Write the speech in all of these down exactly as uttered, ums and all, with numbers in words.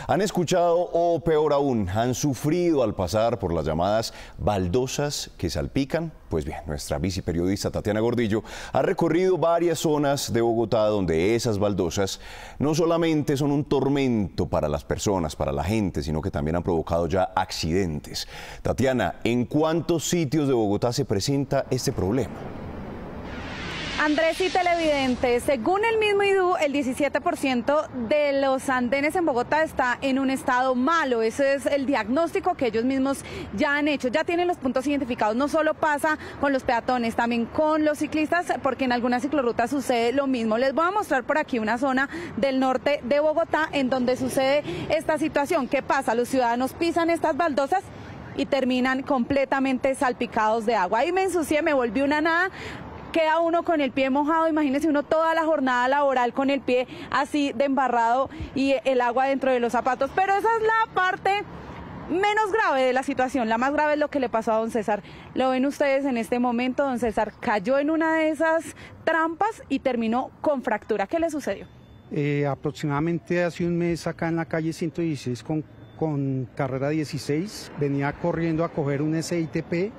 ¿Han escuchado o peor aún, han sufrido al pasar por las llamadas baldosas que salpican? Pues bien, nuestra viceperiodista Tatiana Gordillo ha recorrido varias zonas de Bogotá donde esas baldosas no solamente son un tormento para las personas, para la gente, sino que también han provocado ya accidentes. Tatiana, ¿en cuántos sitios de Bogotá se presenta este problema? Andrés y televidentes, según el mismo I D U, el diecisiete por ciento de los andenes en Bogotá está en un estado malo. Ese es el diagnóstico que ellos mismos ya han hecho. Ya tienen los puntos identificados. No solo pasa con los peatones, también con los ciclistas, porque en algunas ciclorrutas sucede lo mismo. Les voy a mostrar por aquí una zona del norte de Bogotá en donde sucede esta situación. ¿Qué pasa? Los ciudadanos pisan estas baldosas y terminan completamente salpicados de agua. Ahí me ensucié, me volví una nada. Queda uno con el pie mojado, imagínese uno toda la jornada laboral con el pie así de embarrado y el agua dentro de los zapatos. Pero esa es la parte menos grave de la situación. La más grave es lo que le pasó a don César. Lo ven ustedes en este momento, don César cayó en una de esas trampas y terminó con fractura. ¿Qué le sucedió? Eh, aproximadamente hace un mes acá en la calle ciento dieciséis con, con carrera dieciséis, venía corriendo a coger un S I T P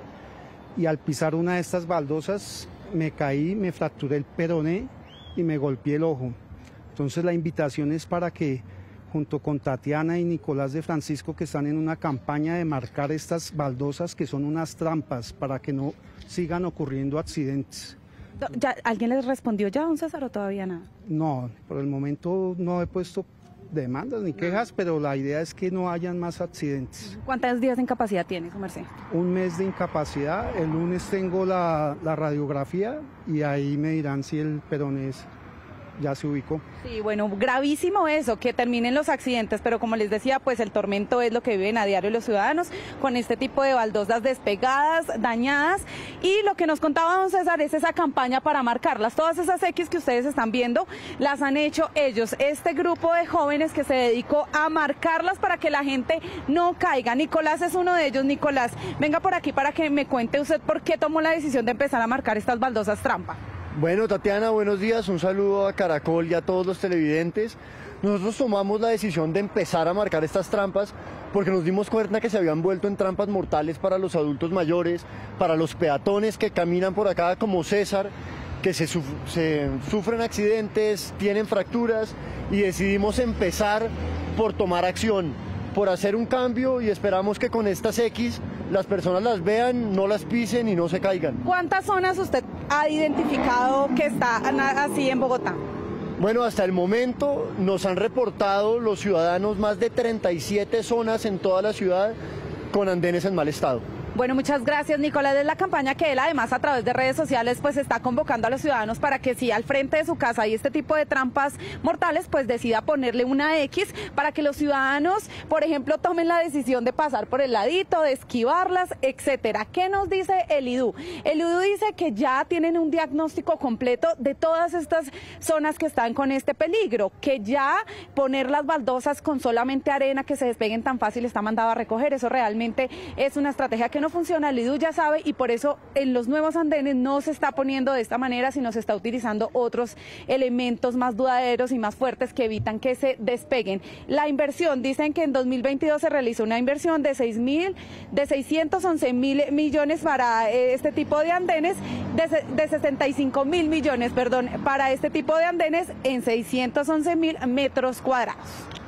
y al pisar una de estas baldosas me caí, me fracturé el peroné y me golpeé el ojo. Entonces la invitación es para que junto con Tatiana y Nicolás de Francisco, que están en una campaña de marcar estas baldosas que son unas trampas para que no sigan ocurriendo accidentes. ¿Ya, ¿Alguien les respondió ya, don César, o todavía nada? No, por el momento no he puesto demandas ni quejas, pero la idea es que no hayan más accidentes. ¿Cuántos días de incapacidad tiene su merced? Un mes de incapacidad, el lunes tengo la, la radiografía y ahí me dirán si el peroné es, ya se ubicó. Sí, bueno, gravísimo eso, que terminen los accidentes, pero como les decía, pues el tormento es lo que viven a diario los ciudadanos con este tipo de baldosas despegadas, dañadas, y lo que nos contaba don César es esa campaña para marcarlas. Todas esas X que ustedes están viendo las han hecho ellos, este grupo de jóvenes que se dedicó a marcarlas para que la gente no caiga. Nicolás es uno de ellos. Nicolás, venga por aquí para que me cuente usted por qué tomó la decisión de empezar a marcar estas baldosas trampa. Bueno, Tatiana, buenos días, un saludo a Caracol y a todos los televidentes. Nosotros tomamos la decisión de empezar a marcar estas trampas porque nos dimos cuenta que se habían vuelto en trampas mortales para los adultos mayores, para los peatones que caminan por acá como César, que se, suf se sufren accidentes, tienen fracturas, y decidimos empezar por tomar acción, por hacer un cambio, y esperamos que con estas X las personas las vean, no las pisen y no se caigan. ¿Cuántas zonas usted ha identificado que están así en Bogotá? Bueno, hasta el momento nos han reportado los ciudadanos más de treinta y siete zonas en toda la ciudad con andenes en mal estado. Bueno, muchas gracias, Nicolás. Es la campaña que él además a través de redes sociales pues está convocando a los ciudadanos para que si al frente de su casa hay este tipo de trampas mortales, pues decida ponerle una X para que los ciudadanos, por ejemplo, tomen la decisión de pasar por el ladito, de esquivarlas, etcétera. ¿Qué nos dice el I D U? El I D U dice que ya tienen un diagnóstico completo de todas estas zonas que están con este peligro, que ya poner las baldosas con solamente arena que se despeguen tan fácil está mandado a recoger. Eso realmente es una estrategia que no funciona, el I D U ya sabe, y por eso en los nuevos andenes no se está poniendo de esta manera, sino se está utilizando otros elementos más duraderos y más fuertes que evitan que se despeguen. La inversión, dicen que en dos mil veintidós se realizó una inversión de seis mil, de seiscientos once mil millones para este tipo de andenes, de, de sesenta y cinco mil millones, perdón, para este tipo de andenes en seiscientos once mil metros cuadrados.